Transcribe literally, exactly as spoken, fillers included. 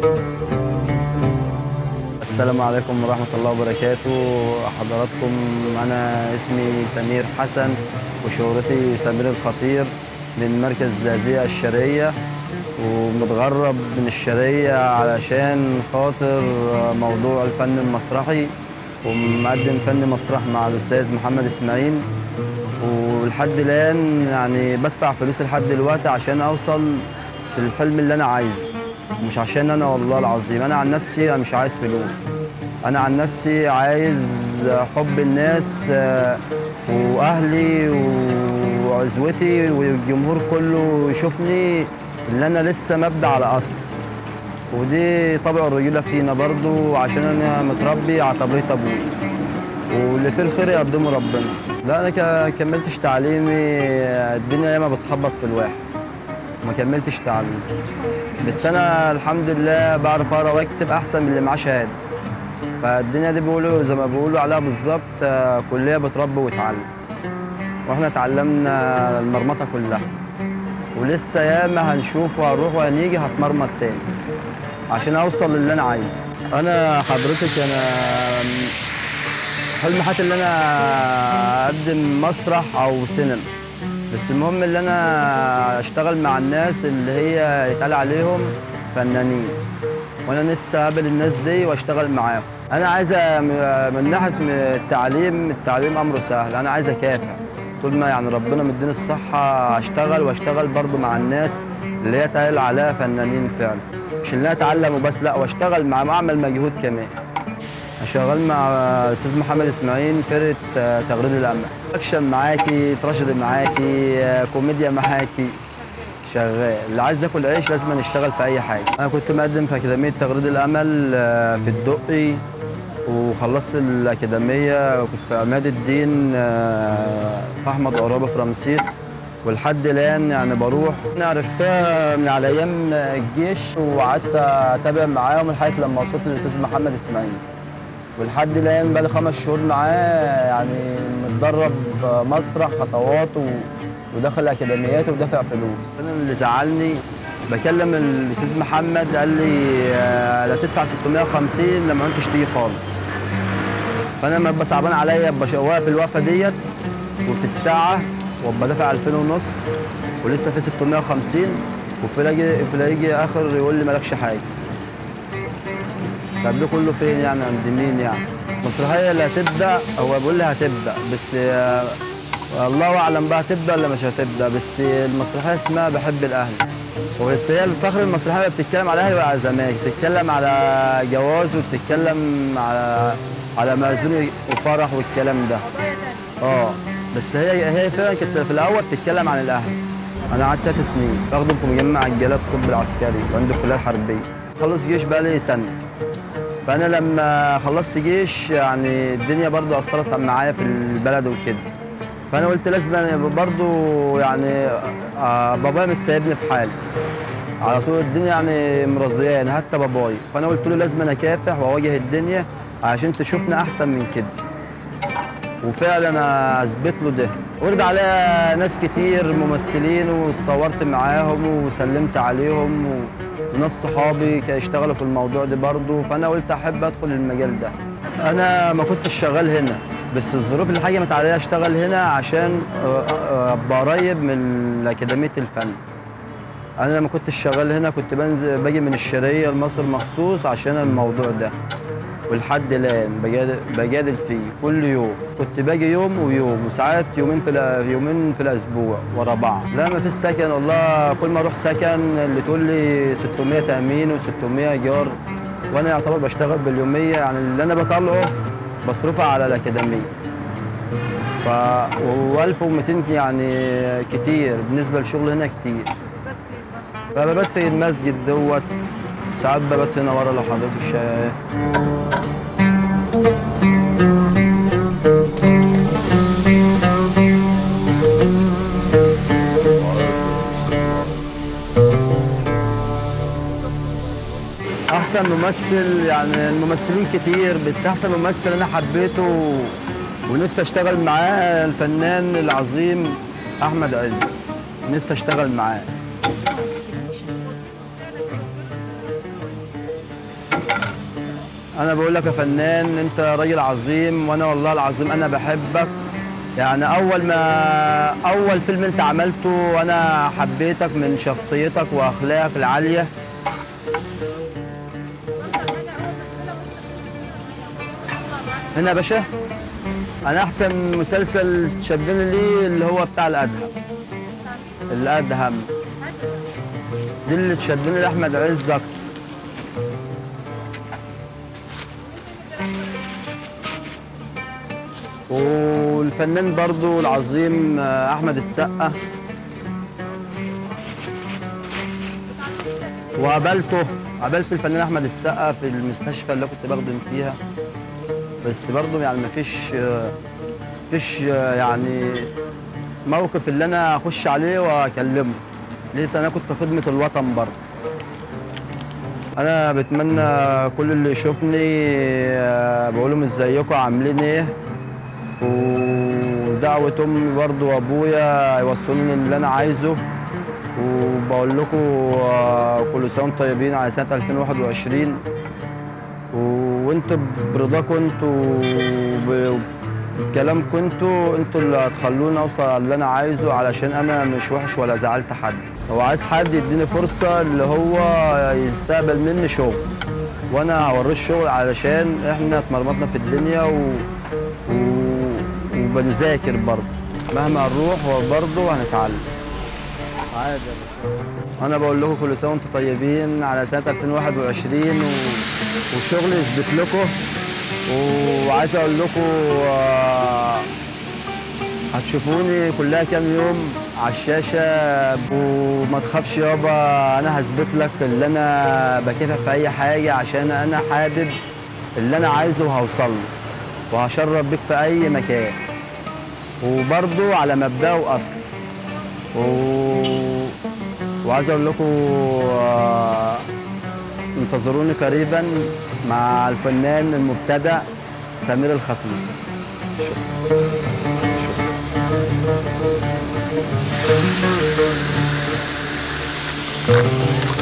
السلام عليكم ورحمة الله وبركاته. حضراتكم أنا اسمي سمير حسن وشهرتي سمير الخطير من مركز زقازيق الشرقية، ومتغرب من الشرقية علشان خاطر موضوع الفن المسرحي، ومقدم فن مسرح مع الأستاذ محمد إسماعيل. ولحد الآن يعني بدفع فلوس لحد دلوقتي عشان أوصل للحلم اللي أنا عايزه، مش عشان أنا والله العظيم. أنا عن نفسي أنا مش عايز فلوس، أنا عن نفسي عايز حب الناس وأهلي وعزوتي والجمهور كله يشوفني اللي أنا لسه مبدأ على أصل. ودي طبع الرجولة فينا برضو، عشان أنا متربي على طبيعة أبوي، واللي فيه الخير يقدمه ربنا. لا أنا كملتش تعليمي، الدنيا ياما بتخبط في الواحد، ما كملتش تعليم. بس أنا الحمد لله بعرف أقرا وأكتب أحسن من اللي معاه شهادة. فالدنيا دي بيقولوا زي ما بيقولوا عليها بالظبط كلية بتربي وتعلم، واحنا اتعلمنا المرمطة كلها، ولسه ياما هنشوف وهنروح وهنيجي هتمرمط تاني عشان اوصل للي انا عايزه. انا حضرتك انا حلم حياتي اللي انا اقدم مسرح او سينما، بس المهم اللي انا اشتغل مع الناس اللي هي يتقال عليهم فنانين، وانا نفسي اقابل الناس دي واشتغل معاهم. انا عايز من ناحيه التعليم، التعليم امره سهل، انا عايز اكافح طول ما يعني ربنا مديني الصحه اشتغل، واشتغل برضو مع الناس اللي هي اتقال عليها فنانين فعلا، مش اللي انا اتعلم وبس، لا واشتغل معاهم، اعمل مجهود كمان. شغال مع الاستاذ محمد اسماعيل فرقه تغريد الامل، اكشن معاكي، تراجيدي معاكي، كوميديا معاكي، شغال. اللي عايز ياكل عيش لازم نشتغل في اي حاجه. انا كنت مقدم في اكاديميه تغريد الامل في الدقي، وخلصت الاكاديميه كنت في عماد الدين في احمد قرابه في رمسيس، ولحد الان يعني بروح. انا عرفتها من على ايام الجيش، وقعدت اتابع معاهم لحد لما وصلت للاستاذ محمد اسماعيل، ولحد الان بقالي خمس شهور معاه، يعني متدرب مسرح خطوات و... وداخل اكاديميات ودافع فلوس. انا اللي زعلني بكلم الاستاذ محمد قال لي لا تدفع ستمية وخمسين لما انتش تيجي خالص. فانا لما ببقى صعبان عليا ببقى واقف الوقفه ديت وفي الساعه وابقى دافع ألفين ونص ولسه في ستمية وخمسين، وفي يجي اخر يقول لي مالكش حاجه. طب ده كله فين يعني؟ عند مين يعني؟ المسرحيه اللي هتبدا هو بيقول لي هتبدا، بس الله اعلم بقى هتبدا ولا مش هتبدا. بس المسرحيه اسمها بحب الاهل، وبس هي الفخر المسرحيه اللي بتتكلم على الاهلي وعلى الزمالك، بتتكلم على جواز وبتتكلم على على مأذون وفرح والكلام ده. اه بس هي هي فعلا كانت في الاول بتتكلم عن الاهل. انا قعدت ثلاث سنين بخدم في مجمع الجلاء الطب العسكري وعند الكليه الحربيه. خلص جيش بقى لي سنه، فانا لما خلصت جيش يعني الدنيا برضو اثرت معايا في البلد وكده، فانا قلت لازم برضو يعني بابايا مش سايبني في حالي على طول، الدنيا يعني مرضياني حتى بابايا، فانا قلت له لازم اكافح واواجه الدنيا عشان تشوفنا احسن من كده. وفعلا انا اثبت له ده. ورد عليا ناس كتير ممثلين وصورت معاهم وسلمت عليهم، وناس صحابي كانوا يشتغلوا في الموضوع ده برضه، فانا قلت احب ادخل المجال ده. انا ما كنتش شغال هنا، بس الظروف اللي حكمت عليا اشتغل هنا عشان ابقى قريب من اكاديميه الفن. انا لما كنتش شغال هنا كنت بنزل باجي من الشرقيه لمصر مخصوص عشان الموضوع ده، ولحد الان بجادل, بجادل فيه كل يوم. كنت باجي يوم ويوم، وساعات يومين في يومين في الاسبوع ورا بعض. لا ما فيش سكن والله، كل ما اروح سكن اللي تقول لي ستمية تامين وستمية ايجار، وانا يعتبر بشتغل باليوميه، يعني اللي انا بطلعه بصرفها على الاكاديميه. ف و1200 يعني كتير بالنسبه للشغل هنا كتير. فببات في المسجد دوت، ساعات ببات هنا ورا لو حضرتك شايف. احسن ممثل يعني الممثلين كتير، بس احسن ممثل انا حبيته ونفسي اشتغل معاه الفنان العظيم احمد عز، نفسي اشتغل معاه. انا بقول لك يا فنان انت راجل عظيم، وانا والله العظيم انا بحبك. يعني اول ما اول فيلم انت عملته وانا حبيتك من شخصيتك واخلاقك العاليه. هنا يا باشا انا احسن مسلسل شدني ليه اللي هو بتاع الادهم. الادهم دي اللي تشدني لاحمد عز اكتر. والفنان برضو العظيم احمد السقا، وقابلته قابلت الفنان احمد السقا في المستشفى اللي كنت بخدم فيها، بس برضو يعني مفيش مفيش يعني موقف اللي انا اخش عليه واكلمه. لسه انا كنت في خدمه الوطن برضه. انا بتمنى كل اللي يشوفني بقول لهم ازيكم عاملين ايه، ودعوه امي برضه وابويا يوصلوني اللي انا عايزه. وبقول لكم كل سنه وانتم طيبين على سنه ألفين وواحد وعشرين، وانتوا برضاكم انتوا بكلامكم انتوا انتوا اللي هتخلوني اوصل اللي انا عايزه، علشان انا مش وحش ولا زعلت حد. هو عايز حد يديني فرصه اللي هو يستقبل مني شغل، وانا هوريه الشغل علشان احنا اتمرمطنا في الدنيا و... و... وبنذاكر برضه. مهما هنروح وبرضه هنتعلم. عادي يا باشا. انا بقول لكم كل سنه وانتم طيبين على سنه ألفين وواحد وعشرين، و... والشغل يثبت لكم. وعايز اقول لكم آه هتشوفوني كلها كام يوم على الشاشه، وما تخافش يابا انا هثبت لك اللي انا بكافح في اي حاجه، عشان انا حابب اللي انا عايزه وهوصل له، وهشرف بيك في اي مكان، وبرضه على مبدأه واصله. و... وعايز اقول لكم آه انتظروني قريبا مع الفنان المبتدع سمير الخطيب. شكرا.